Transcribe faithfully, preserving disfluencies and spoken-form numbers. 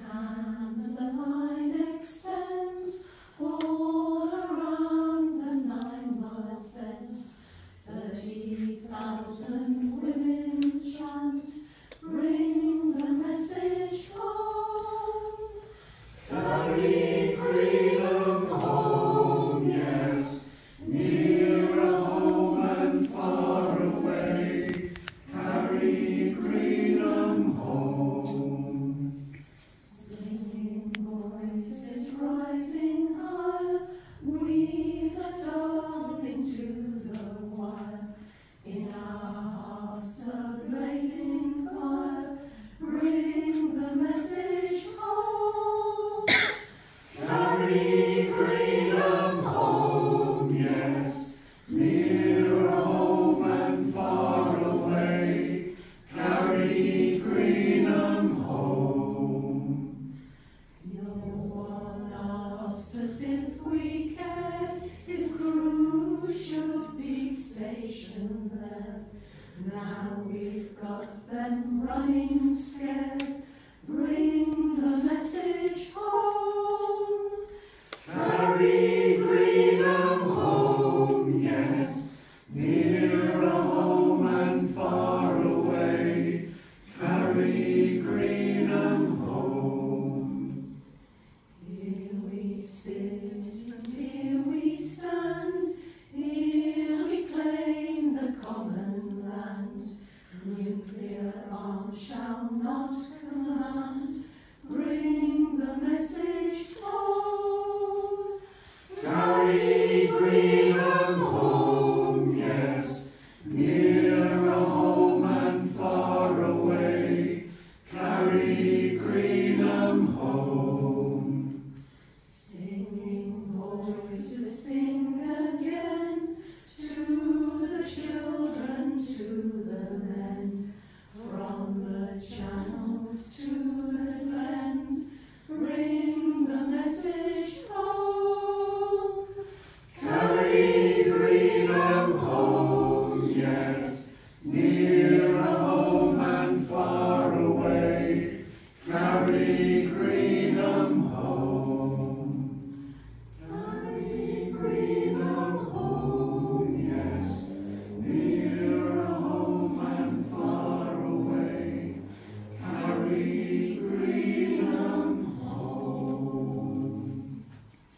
And the line extends all around the nine-mile fence. Thirty thousand women chant, bring the message home. Carry freedom home, yes, nearer home and far away. Carry freedom home. Singing voices rising higher, weave a dove into the wire. In our hearts a blazing fire, bring the message home. Carry freedom home, yes, nearer home and far away. Carry freedom home. No one asked us if we cared, if crews should be stationed there. Now we've got them running scared, bring the message home. Carry freedom home, yes, nearer home and far away. Carry freedom home. Here we sit and here we stand, here we claim the common land. Nuclear arms shall not command, bring the message home. Carry freedom home, yes, nearer home and far away. Carry